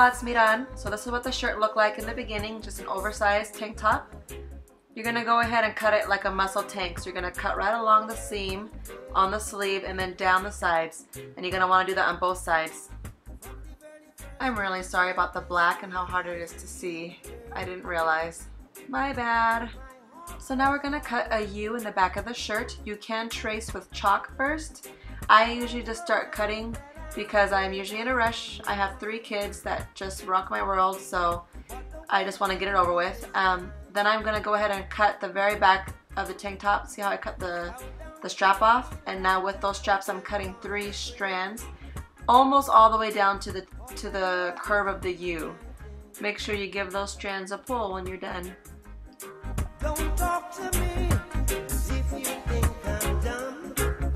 Hola, it's Miran. So this is what the shirt looked like in the beginning, just an oversized tank top. You're going to go ahead and cut it like a muscle tank. So you're going to cut right along the seam on the sleeve and then down the sides. And you're going to want to do that on both sides. I'm really sorry about the black and how hard it is to see. I didn't realize. My bad. So now we're going to cut a U in the back of the shirt. You can trace with chalk first. I usually just start cutting because I'm usually in a rush. I have 3 kids that just rock my world, so I just want to get it over with. Then I'm going to go ahead and cut the very back of the tank top. See how I cut the strap off? And now with those straps I'm cutting 3 strands almost all the way down to the curve of the U. Make sure you give those strands a pull when you're done. Don't talk to me as if you think I'm dumb.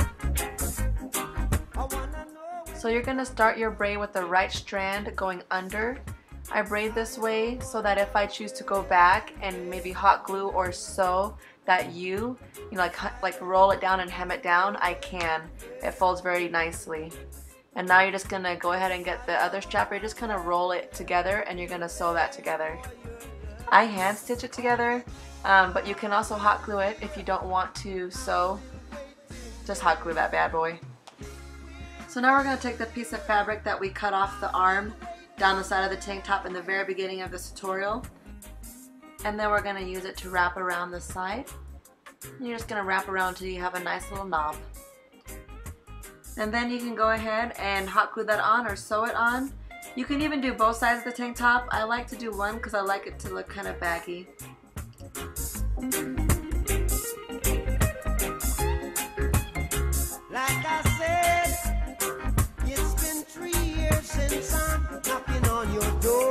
So you're going to start your braid with the right strand going under. I braid this way so that if I choose to go back and maybe hot glue or sew that U, you know, like roll it down and hem it down, I can. It folds very nicely. And now you're just going to go ahead and get the other strap. You're just going to roll it together and you're going to sew that together. I hand stitch it together, but you can also hot glue it if you don't want to sew. Just hot glue that bad boy. So now we're going to take the piece of fabric that we cut off the arm down the side of the tank top in the very beginning of this tutorial. And then we're going to use it to wrap around the side. And you're just going to wrap around until you have a nice little knob. And then you can go ahead and hot glue that on or sew it on. You can even do both sides of the tank top. I like to do one because I like it to look kind of baggy. Like I said, it's been 3 years since I'm knocking on your door.